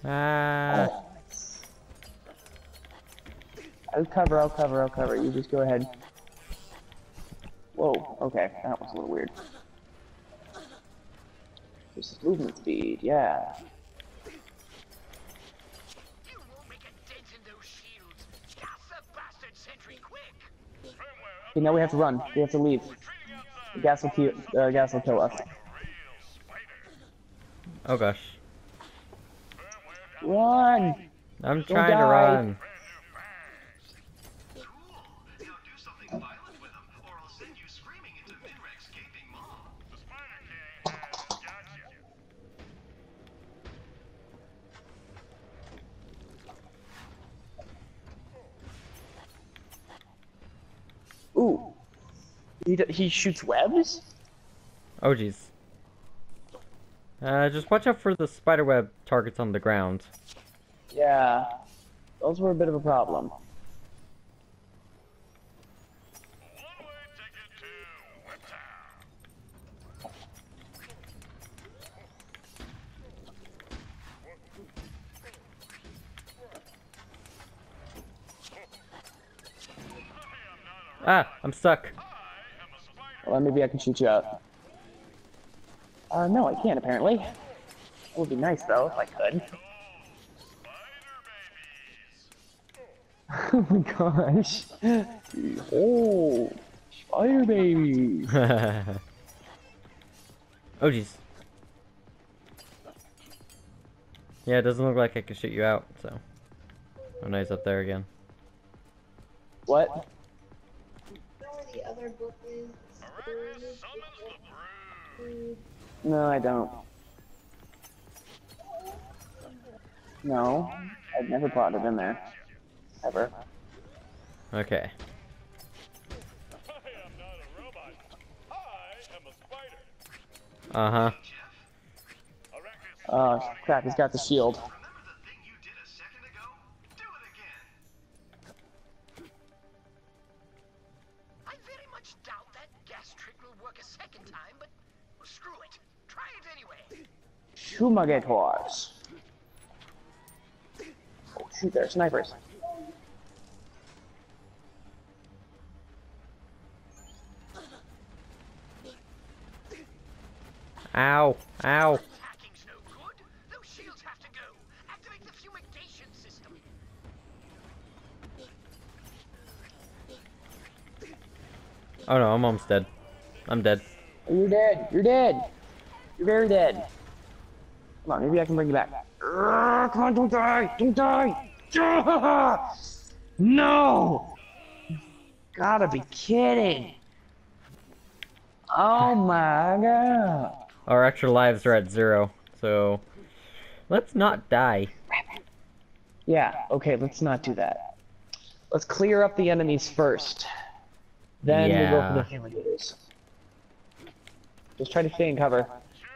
Ah. Oh. I'll cover. You just go ahead. Whoa, okay, that was a little weird. This is movement speed, yeah. You won't make a dent in those shields. Gas the bastard sentry quick. Okay, now we have to run. We have to leave. The gas will kill us. Oh gosh. Run! I'm Don't trying to die. run. Ooh. He shoots webs? Oh jeez. Just watch out for the spiderweb targets on the ground. Yeah. Those were a bit of a problem. Ah, I'm stuck. Well, maybe I can shoot you out. No, I can't, apparently. It would be nice, though, if I could. Oh my gosh. Oh, spider baby. Oh jeez. Yeah, it doesn't look like I can shoot you out, so. Oh no, he's up there again. What? You know where the other book is? No, I don't. No, I've never brought it in there. Ever. Okay. Uh-huh. Oh, crap, he's got the shield. I very much doubt that gas trick will work a second time, but screw it. Try it anyway. Shumagetors. Oh, shoot, there are snipers. Ow. Ow. Hacking's no good. Those shields have to go. Activate the fumigation system. Oh no, I'm almost dead. I'm dead. Oh, you're dead. You're dead. You're very dead. Come on, maybe I can bring you back. Come on, don't die. Don't die. No. Gotta be kidding. Oh my god. Our extra lives are at 0, so let's not die. Yeah, okay, let's not do that. Let's clear up the enemies first. Then we'll go for the fumigators. Just try to stay in cover.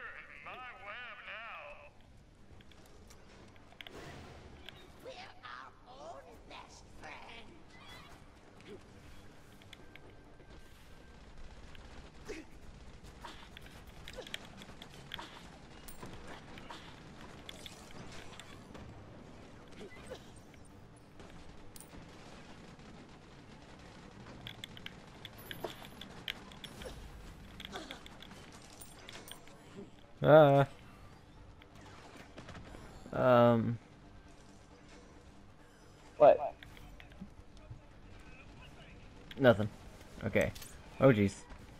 We're our own best friend. Uh. What? Nothing. Okay. Oh jeez.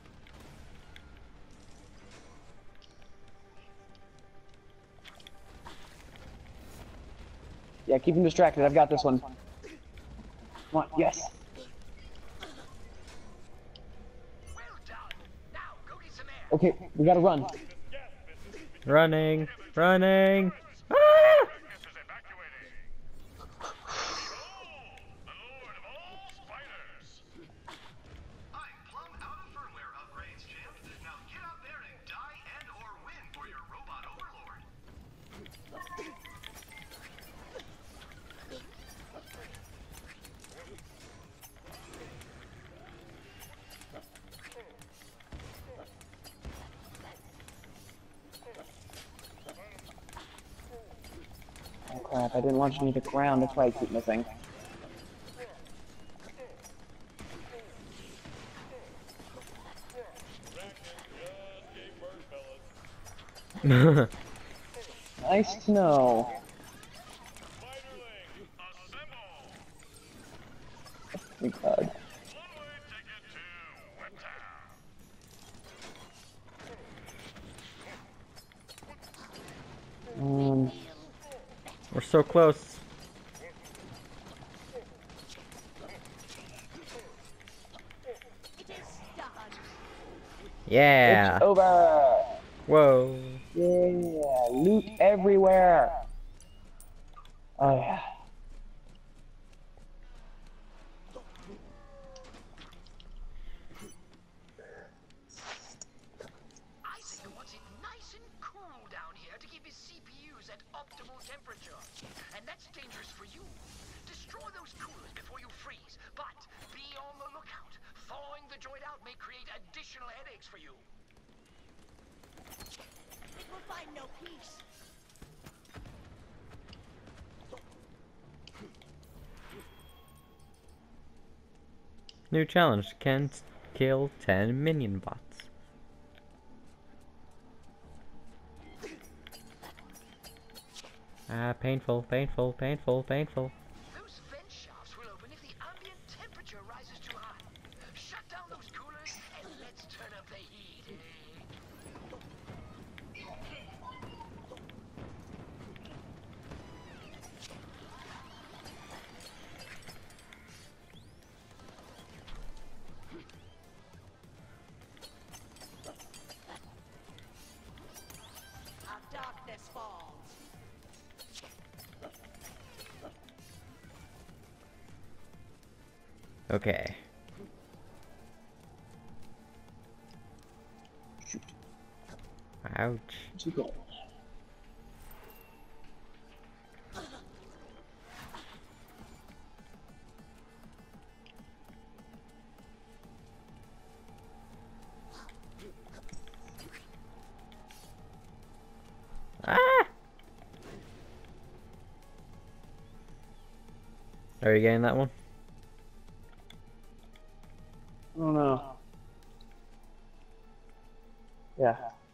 Yeah, keep him distracted. I've got this one. Come on, yes. Well done. Now go get some air. Okay, we gotta run. Running. Running. Ah! Crap, I didn't launch any to the ground, that's why I keep missing. Nice to know. Oh my god. We're so close. Yeah. It's over. Whoa. Yeah, loot everywhere. Oh yeah. I think he wants it nice and cool down here to keep his CPUs at optimal temperature. And that's dangerous for you. Destroy those coolers before you freeze, but be on the lookout. Thawing the joint out may create additional headaches for you. It will find no peace. New challenge. Can kill 10 minion bots. Ah, painful, painful, painful, painful. Those vent shafts will open if the ambient temperature rises too high. Shut down those coolers and let's turn up the heat, eh? Our darkness falls. Okay. Ouch. Ah! Are you getting that one? I don't know. Yeah.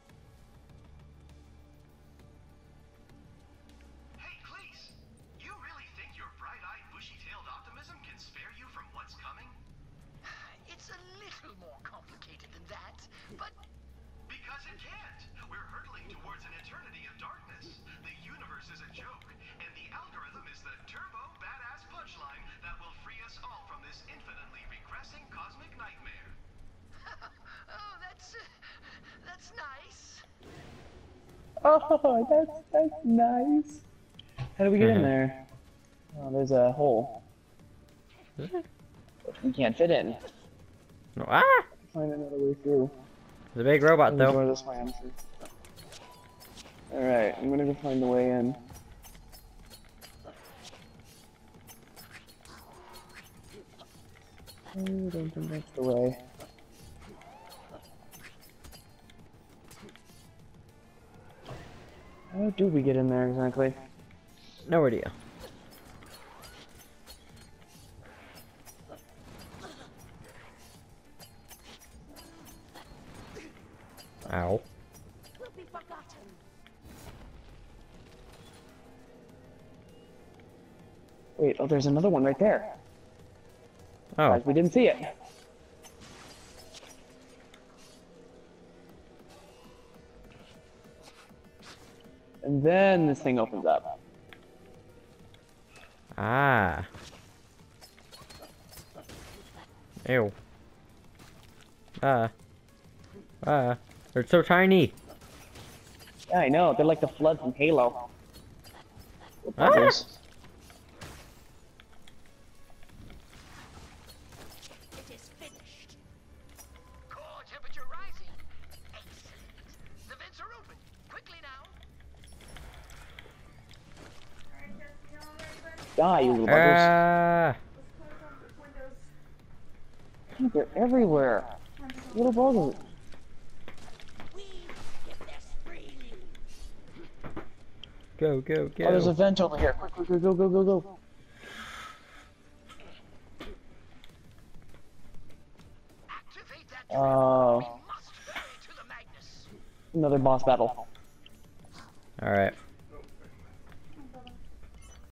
Hey, Cleese! You really think your bright-eyed, bushy-tailed optimism can spare you from what's coming? It's a little more complicated than that, but... Because it can't! We're hurtling towards an eternity of darkness. The universe is a joke, and the algorithm is the turbo-badass punchline that will free us all from this infinitely regressing cosmic nightmare. Oh, that's nice. Oh, that's nice. How do we get in there? Oh, there's a hole. We can't fit in. No. Ah! Find another way through. There's a big robot Let me though. go this way, I'm sure. Alright, I'm gonna go find the way in. I don't think that's the way. How do we get in there exactly? No idea. Ow. Will be forgotten. Wait, oh, there's another one right there. Oh. Guys, we didn't see it. And then this thing opens up. Ah. Ew. Ah. Ah. They're so tiny. Yeah, I know. They're like the Flood from Halo. Ah. Buggers. It is finished. Core temperature rising. Excellent. The vents are open. Quickly now. Die, you little buggers. Ah. God, they're everywhere. Little buggers. We give this freely. Go, go, go. Oh, there's a vent over here. Quick, quick, quick, go, go, go, go. Activate that Oh, must hurry to the Magnus. another boss battle. Alright.